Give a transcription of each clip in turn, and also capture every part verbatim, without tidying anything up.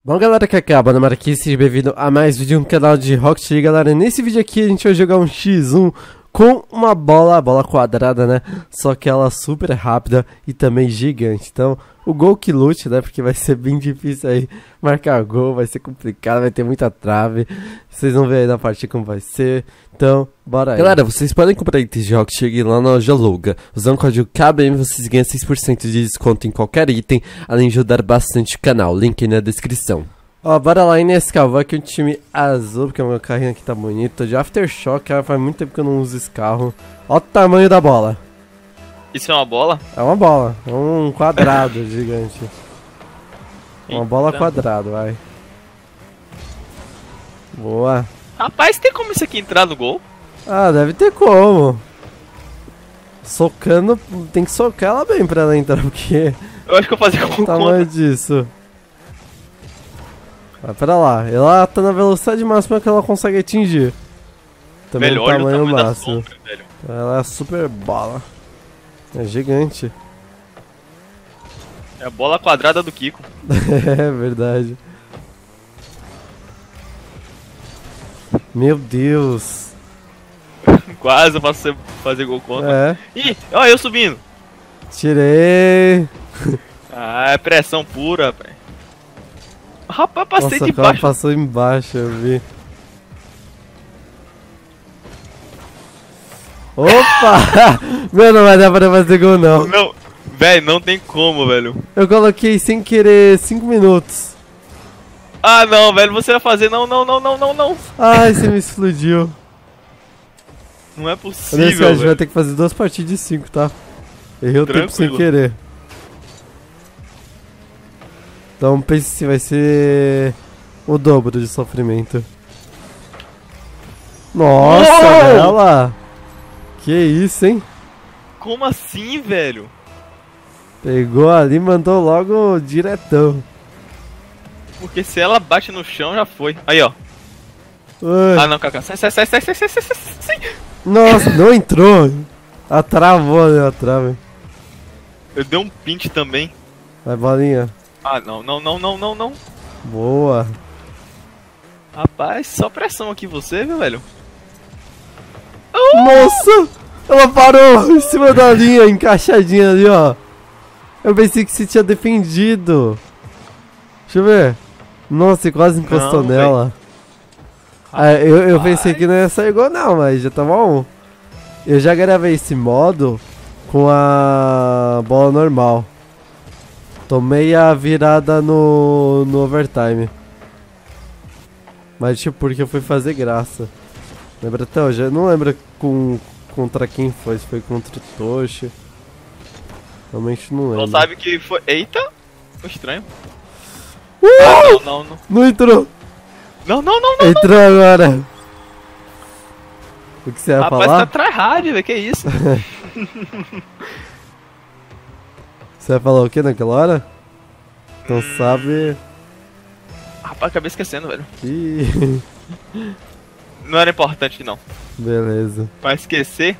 Bom, galera, que acaba na Marquise, seja bem-vindo a mais vídeo no canal de Rocket League, galera. Nesse vídeo aqui a gente vai jogar um xis um com uma bola, bola quadrada, né? Só que ela super rápida e também gigante. Então, o gol que lute, né? Porque vai ser bem difícil aí marcar gol, vai ser complicado, vai ter muita trave. Vocês vão ver aí na partida como vai ser. Então, bora aí. Galera, vocês podem comprar itens de Rocket League lá na loja Luga. Usando o código K B M vocês ganham seis por cento de desconto em qualquer item, além de ajudar bastante o canal. Link aí na descrição. Ó, bora lá, Inescal, vou aqui um time azul, porque o meu carrinho aqui tá bonito. De Aftershock, cara, faz muito tempo que eu não uso esse carro. Ó o tamanho da bola. Isso é uma bola? É uma bola, é um quadrado gigante. Uma Eita. bola quadrada, vai. Boa. Rapaz, tem como isso aqui entrar no gol? Ah, deve ter como. Socando, tem que socar ela bem pra ela entrar, porque... Eu acho que eu vou fazer com o tamanho disso. Vai pra lá, ela tá na velocidade máxima que ela consegue atingir. Também Velho, no olha o tamanho, tamanho da máximo. sombra, velho. Ela é super bola. É gigante. É a bola quadrada do Kiko. É verdade. Meu Deus. Quase eu faço fazer gol contra. É. Ih, olha eu subindo. Tirei. Ah, é pressão pura, rapaz. Rapaz, passei Nossa, de o cara baixo. passou embaixo, eu vi. Opa! Meu, não vai dar pra fazer gol, não. Não, velho, não tem como, velho. Eu coloquei sem querer cinco minutos. Ah, não, velho, você vai fazer. Não, não, não, não, não, não. Ai, você me explodiu. Não é Nesse possível, caso, a gente vai velho. ter que fazer duas partidas de cinco, tá? Errei o tempo sem Tranquilo. querer. Então pense se vai ser o dobro de sofrimento. Nossa, Uou! ela! Que isso, hein? Como assim, velho? Pegou ali e mandou logo diretão. Porque se ela bate no chão, já foi. Aí, ó. Ai. Ah, não, Kaká. Sai, sai, sai, sai, sai, sai, sai, sai, sai. Nossa, não entrou. Ela travou ali a trave. Eu dei um pint também. Vai, bolinha. Ah, não, não, não, não, não, não. Boa. Rapaz, só pressão aqui você, viu, velho? Nossa! Ela parou em cima da linha, encaixadinha ali, ó. Eu pensei que você tinha defendido. Deixa eu ver. Nossa, e quase encostou Não, nela. Ah, eu, eu pensei que não ia sair igual não, mas já tá bom. Eu já gravei esse modo com a bola normal. Tomei a virada no, no overtime. Mas tipo, porque eu fui fazer graça. Lembra até hoje? Eu não lembro com, contra quem foi, se foi contra o Toshi. Realmente não lembro. Não sabe que foi. Eita! Foi estranho. Uh! Ah, não, não, não. Não entrou! Não, não, não, não. Entrou agora! O que você ia Rapaz, falar? tá tryhard, velho. Que isso? Você ia falar o que naquela hora? Então Hum. sabe. Rapaz, acabei esquecendo, velho. Ih, Não era importante, não. beleza. Pra esquecer.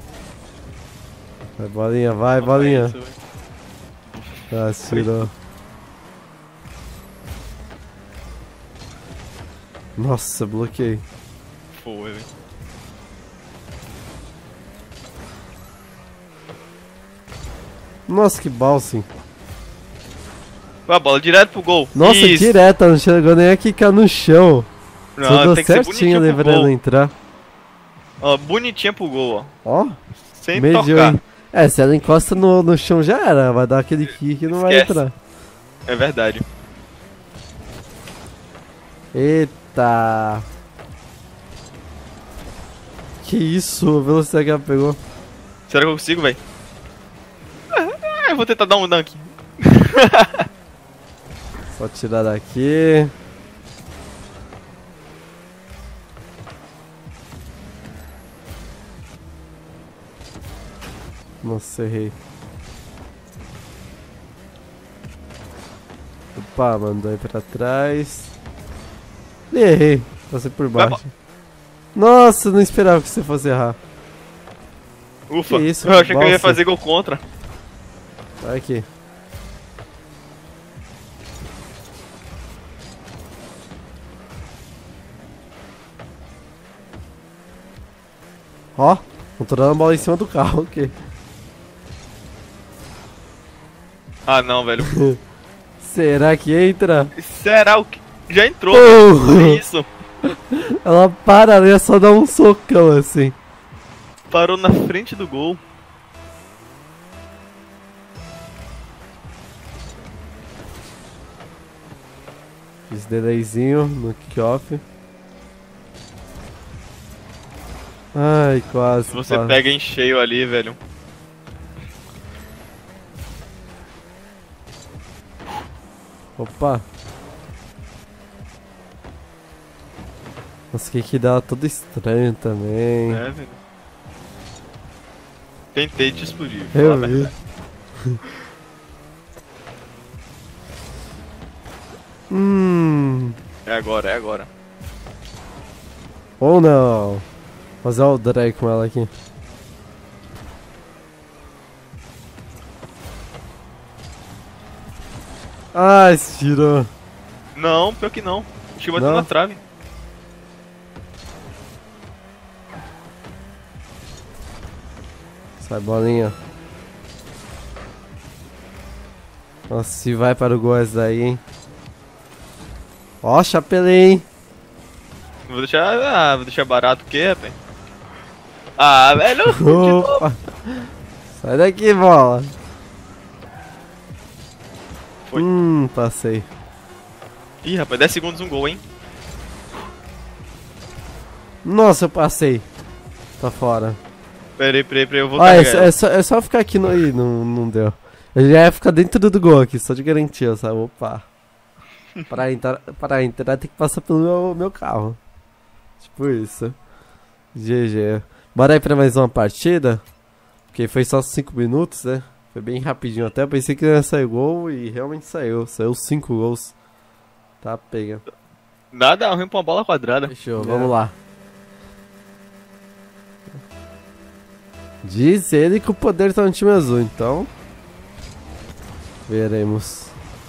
Vai, bolinha, vai, não bolinha. foi isso, velho. Ah, tirou. Nossa, bloqueei. Foi, velho. Nossa, que balsing. Vai a bola direto pro gol. Nossa, Isso. direta, não chegou nem a quicar no chão. Você Não, deu tem que ser certinho bonitinho pro lembrando gol. entrar. Ó, bonitinha pro gol, ó. Ó, Sem mediu, tocar. hein? É, se ela encosta no, no chão já era, vai dar aquele kick e não vai Esquece. entrar. É verdade. Eita! Que isso, a velocidade que ela pegou. Será que eu consigo, velho? Ah, eu vou tentar dar um dunk. Só tirar daqui. Nossa, errei. Opa, mandou aí pra trás. E errei, passei por Vai, baixo. Nossa, não esperava que você fosse errar. Ufa, Que isso, eu achei que eu ia balsa. fazer gol contra. Vai aqui. Ó, controlando a bola em cima do carro, ok. Ah, não, velho. Será que entra? Será o que? Já entrou. Oh. Que isso? Ela para ali, é só dar um socão assim. Parou na frente do gol. Fiz delayzinho no kickoff. Ai, quase. Se você quase. pega em cheio ali, velho. Opa. Nossa, que que dá todo estranho também. É, velho. Tentei te explodir. Eu fala a vi. verdade. Hum. É agora, é agora. Ou não. Fazer o drag com ela aqui. Ai, se tirou. Não, pior que não. Acho que bateu Não? na trave. Sai, bolinha. Nossa, se vai para o gol essa daí, hein. Ó, chapelei, hein. Vou deixar. Ah, vou deixar barato o quê, rapaz? Ah, velho! de novo. Opa. Sai daqui, bola. Foi. Hum, passei. Ih, rapaz, dez segundos um gol, hein? Nossa, eu passei. Tá fora. Peraí, peraí, peraí, eu vou Ah, é, carregar só- ela. é, só, é só ficar aqui no. Ih, não, não deu. Eu já ia ficar dentro do gol aqui, só de garantia, sabe? Opa. Para entrar, para entrar tem que passar pelo meu, meu carro. Tipo isso. G G. Bora aí pra mais uma partida. Porque foi só cinco minutos, né? Foi bem rapidinho até. Eu pensei que ia sair gol e realmente saiu. Saiu cinco gols. Tá, pega. Nada ruim pra uma bola quadrada. Fechou, É. vamos lá. Diz ele que o poder tá no time azul, então. Veremos.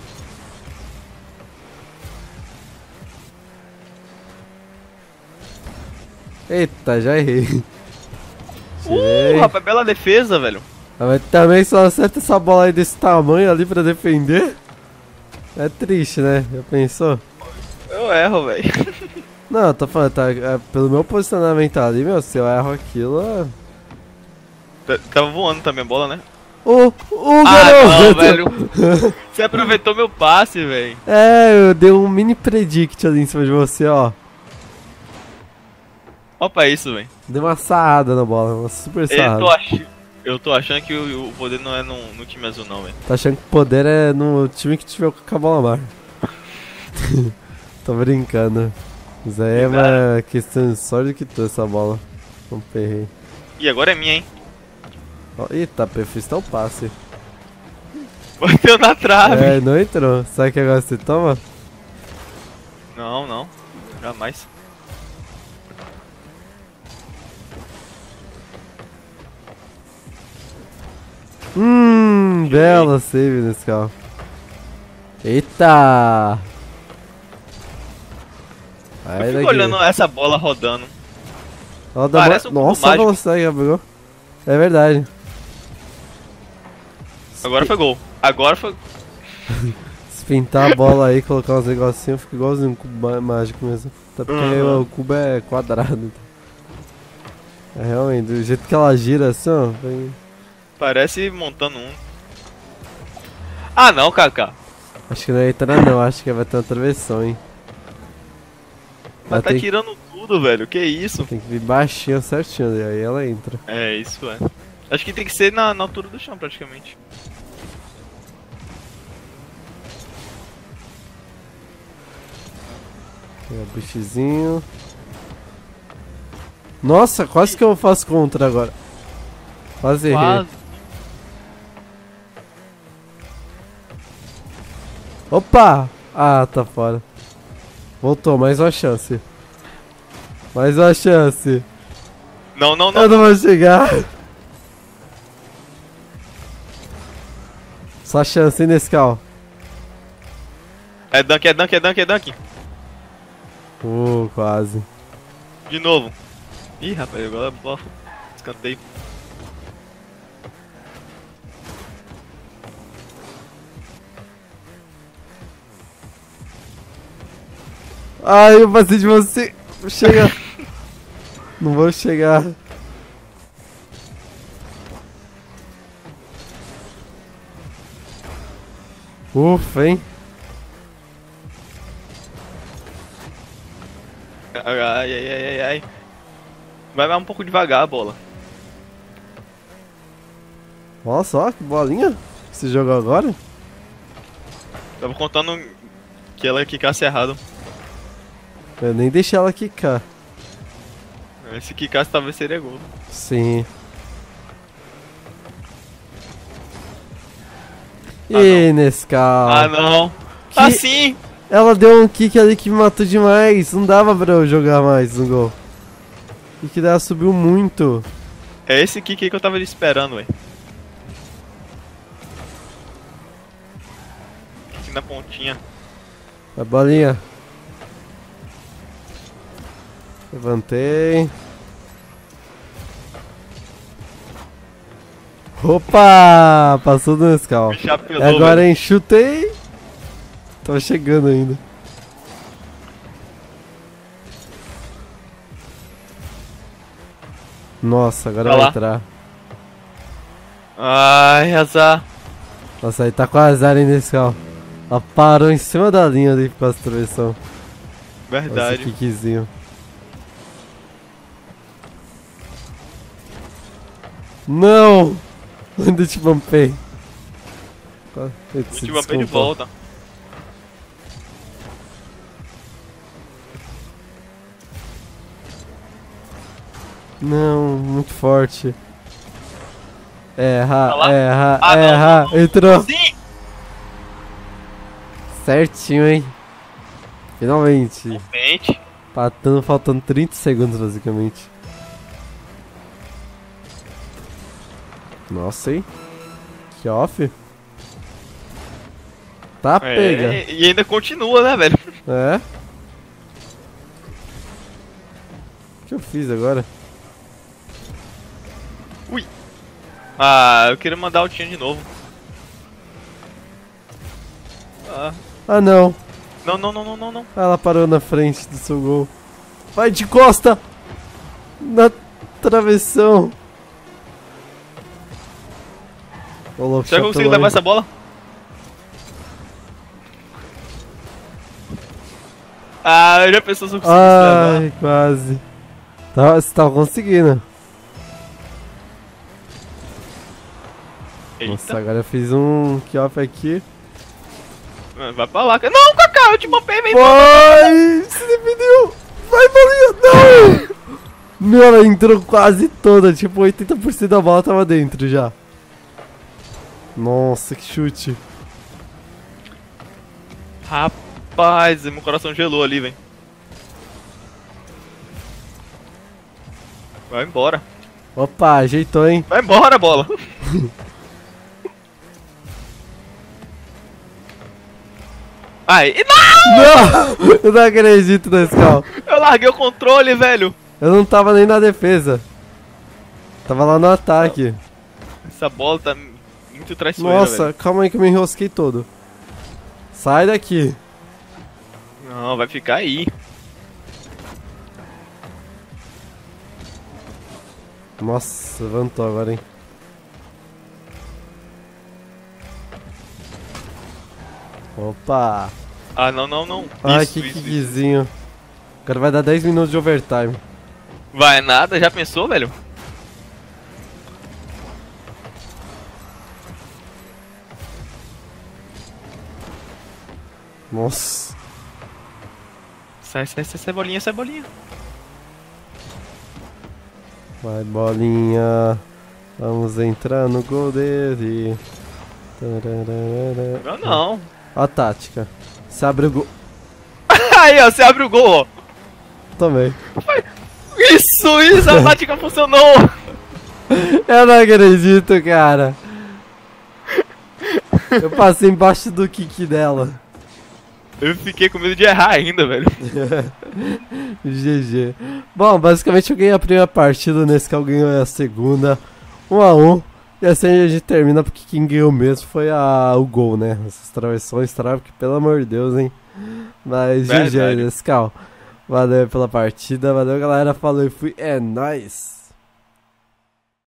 Eita, já errei. Tirei. Uh, rapaz, bela defesa, velho. Ah, mas também só acerta essa bola aí desse tamanho ali pra defender. É triste, né? Já pensou? Eu erro, velho. Não, eu tô falando, tá, é, pelo meu posicionamento ali, meu, se eu erro aquilo. É... T- Tava voando também a bola, né? Ô, ô, Ah, não, garoto! velho. Você aproveitou meu passe, velho. É, eu dei um mini predict ali em cima de você, ó. Opa, é isso, velho. Dei uma sarrada na bola, uma super Eu sarrada. tô, ach... eu tô achando que o, o poder não é no, no time azul, não, velho. Tá achando que o poder é no time que tiver com a bola mar. Tô brincando. Isso aí é uma questão de sorte que tu essa bola. Não perrei. E agora é minha, hein? Ó, eita, eu fiz tão passe. Bateu na trave. É, não entrou. Sabe que agora você toma? Não, não. Jamais. Hum, bela save nesse carro. Eita! Aí Eu fico daqui. olhando essa bola rodando. Ó, dá Parece uma- um cubo Nossa, a mágico. velocidade que ela pegou. É verdade. Agora foi gol. Agora foi. Se pintar a bola aí, colocar uns negocinhos, fica igualzinho um cubo má- mágico mesmo. Até porque Uhum. o cubo é quadrado. É realmente, do jeito que ela gira assim, ó. Vem... Parece montando um. Ah, não, Kaká. Acho que não é entrar não, acho que vai ter uma travessão, hein. Ela Mas tá tem, tirando tudo, velho. Que isso? tem que vir baixinho, certinho, aí ela entra. É, isso é. Acho que tem que ser na, na altura do chão, praticamente. É, o bichezinho. Nossa, quase que eu faço contra agora. Quase errei. Quase. Opa! Ah, tá fora. Voltou, mais uma chance. Mais uma chance. Não, não, não. Eu não vou chegar. Só chance, hein, nesse carro. É dunk, é dunk, é dunk, é dunk. Uh, quase. De novo. Ih, rapaz, agora a bola. escanteio. Ai, eu passei de você. Vou chegar. Não vou chegar. Ufa, hein? Ai, ai, ai, ai, ai. Vai mais um pouco devagar a bola. Nossa, ó, que bolinha. Você jogou agora? Tava contando que ela quicasse errado. Eu nem deixei ela quicar. Se quicasse talvez seria gol. Sim. Ah, Ih, Nescau. Ah, não. Que- Assim! Ela deu um kick ali que me matou demais. Não dava pra eu jogar mais no gol. E que dela subiu muito. É esse kick aí que eu tava esperando, velho. Kick na pontinha. A bolinha. Levantei. Opa! Passou do Nescau. Me chapelou, Agora, velho. hein? Chutei. Tava chegando ainda. Nossa, agora Vai vai lá. entrar. Ai, azar. Nossa, aí tá com azar, hein, Nescau. Ela parou em cima da linha ali com a travessão. Nossa, Verdade. kickzinho. Não! Ainda te bumpei. Tá, ele Eu se te botei de descontou. volta. Não, muito forte. Erra, Tá lá? erra, Ah, não, erra. não, não. Entrou. Sim! Certinho, hein? Finalmente. Mente. Patando, faltando trinta segundos, basicamente. Nossa, hein? Que off. Tá, pega. É, e ainda continua, né, velho? É. O que eu fiz agora? Ah, eu queria mandar o Tinha de novo. Ah, Ah, não. não, não, não, não, não, não. Ela parou na frente do seu gol. Vai de costa! Na travessão. Ô, louco, Será que eu consigo chapelou, levar hein? essa bola? Ah, eu já pensou se eu conseguisse levar. Ai, quase. Tá, você tava conseguindo. Eita. Nossa, agora eu fiz um kioff aqui. Vai pra lá. Não, Kaká, eu te bopei, vem. Vai! Se defendeu! Vai, bolinha! Não! Meu, ela entrou quase toda. Tipo, oitenta por cento da bola tava dentro já. Nossa, que chute. Rapaz, meu coração gelou ali, velho. Vai embora. Opa, ajeitou, hein? Vai embora, bola. Ai, e não! Não! Eu não acredito nesse carro. Eu larguei o controle, velho. Eu não tava nem na defesa. Tava lá no ataque. Essa bola tá muito traiçoeira, Nossa, velho. calma aí que eu me enrosquei todo. Sai daqui. Não, vai ficar aí. Nossa, levantou agora, hein? Opa! Ah, não, não, não. Ai, Isso, que isso, isso. kickzinho. Agora vai dar dez minutos de overtime. Vai nada, já pensou, velho? Nossa. Sai, sai, sai, sai, bolinha, sai, bolinha. Vai, bolinha. Vamos entrar no gol dele. Tararara. Não, não. Ó a tática. Se abre o gol. Aí, ó, você abre o gol, ó. Também. Isso, isso, a tática funcionou. Eu não acredito, cara. Eu passei embaixo do kick dela. Eu fiquei com medo de errar ainda, velho. G G. Bom, basicamente eu ganhei a primeira partida, nesse que eu ganhei a segunda. um a um. E assim a gente termina, porque quem ganhou mesmo foi a, o gol, né? Essas travessões, trava, que pelo amor de Deus, hein? Mas G G, Nescau. Valeu pela partida, valeu galera, falou e fui, é nóis!